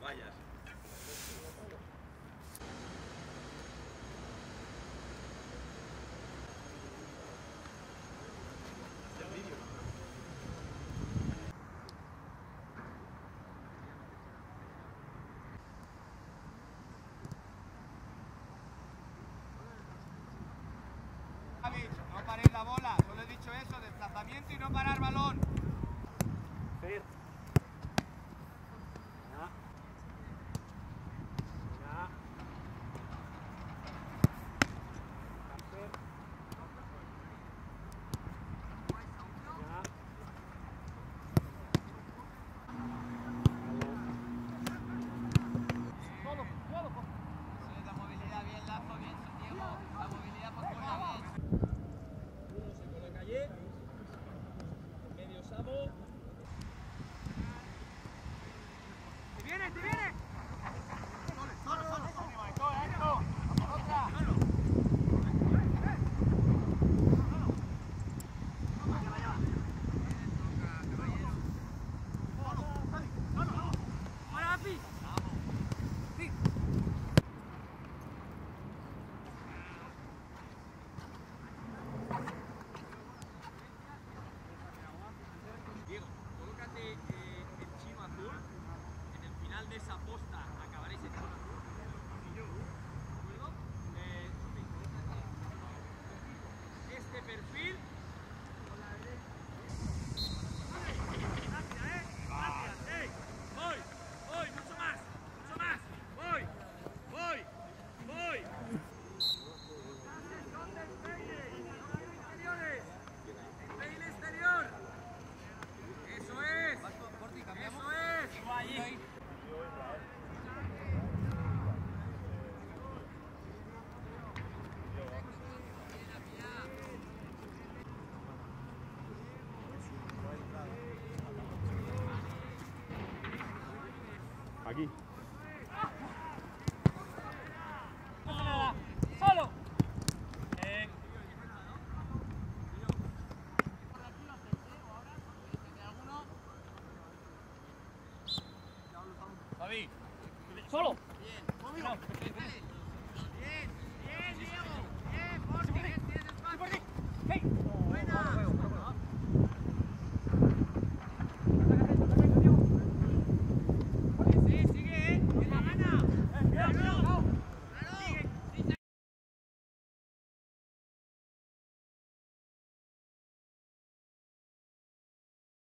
vayas. No paréis la bola, solo he dicho eso, desplazamiento y no parar balón. Fer. Ya. Ya. Fer. Ya. Solo, solo. Sí, la movilidad bien, Lazo, bien, Diego. La movilidad por fuera bien. Uno se coloca allí. En medio Samo. ¡Te viene, te viene! Diego, colócate el chino azul. En el final de esa posta acabaréis en chino azul. Luego, este perfil. Voy, mucho más, voy. Peine exterior. Eso es. Eso es. Allí. Aquí. ¡Solo! David. ¡Solo! Bien.